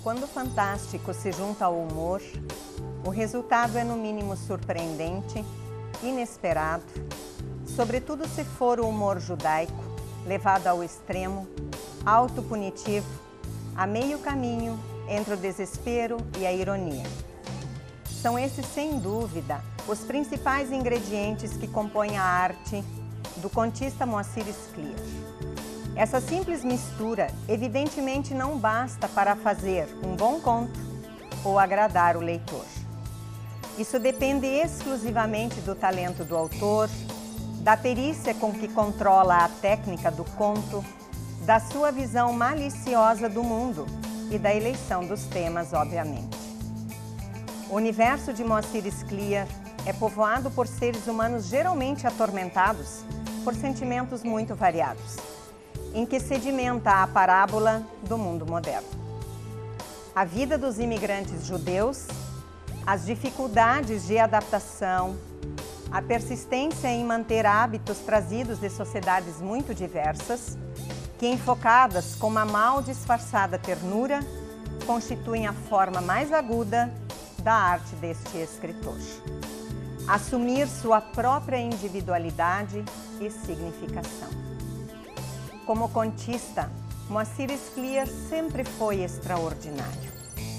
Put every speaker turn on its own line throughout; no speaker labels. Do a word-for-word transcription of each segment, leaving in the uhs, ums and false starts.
Quando o fantástico se junta ao humor, o resultado é no mínimo surpreendente, inesperado, sobretudo se for o humor judaico, levado ao extremo, autopunitivo, a meio caminho entre o desespero e a ironia. São esses, sem dúvida, os principais ingredientes que compõem a arte do contista Moacir Scliar. Essa simples mistura, evidentemente, não basta para fazer um bom conto ou agradar o leitor. Isso depende exclusivamente do talento do autor, da perícia com que controla a técnica do conto, da sua visão maliciosa do mundo e da eleição dos temas, obviamente. O universo de Moacir Scliar é povoado por seres humanos geralmente atormentados por sentimentos muito variados, em que sedimenta a parábola do mundo moderno. A vida dos imigrantes judeus, as dificuldades de adaptação, a persistência em manter hábitos trazidos de sociedades muito diversas, que enfocadas com uma mal disfarçada ternura, constituem a forma mais aguda da arte deste escritor. Assumir sua própria individualidade e significação. Como contista, Moacir Scliar sempre foi extraordinário.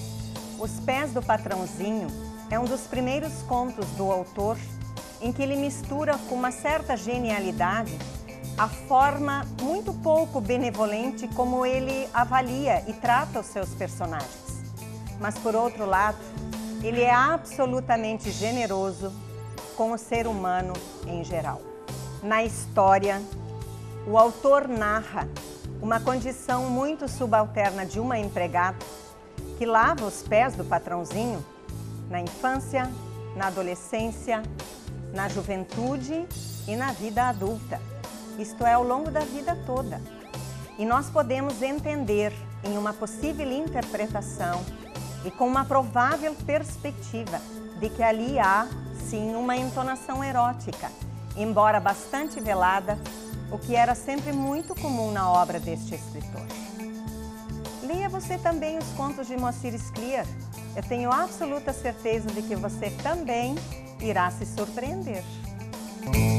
Os Pés do Patrãozinho é um dos primeiros contos do autor em que ele mistura com uma certa genialidade a forma muito pouco benevolente como ele avalia e trata os seus personagens. Mas, por outro lado, ele é absolutamente generoso com o ser humano em geral. Na história, o autor narra uma condição muito subalterna de uma empregada que lava os pés do patrãozinho na infância, na adolescência, na juventude e na vida adulta, isto é, ao longo da vida toda. E nós podemos entender em uma possível interpretação e com uma provável perspectiva de que ali há, sim, uma entonação erótica, embora bastante velada, o que era sempre muito comum na obra deste escritor. Leia você também os contos de Moacir Scliar. Eu tenho absoluta certeza de que você também irá se surpreender.